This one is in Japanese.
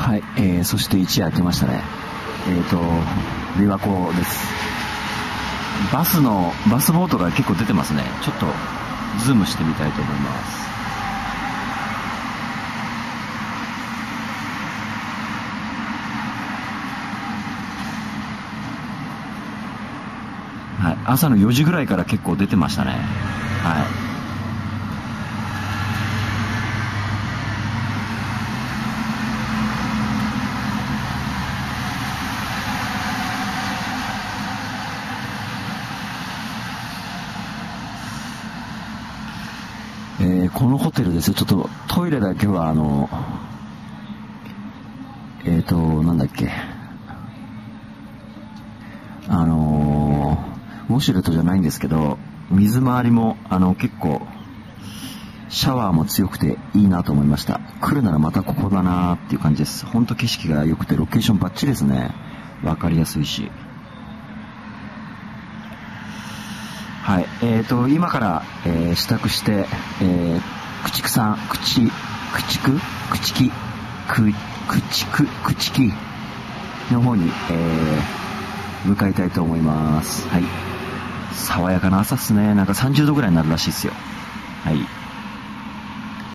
はい、そして一夜明けましたね。琵琶湖です。バスボートが結構出てますね。ちょっとズームしてみたいと思います。はい、朝の4時ぐらいから結構出てましたね。はい。このホテルですよ。ちょっとトイレだけはなんだっけ、ウォシュレットじゃないんですけど、水回りも結構シャワーも強くていいなと思いました。来るならまたここだなーっていう感じです。ほんと景色が良くてロケーションバッチリですね。わかりやすいし。はい、今から、支度して、駆逐の方に、向かいたいと思います。はい。爽やかな朝っすね。なんか30度ぐらいになるらしいですよ。はい。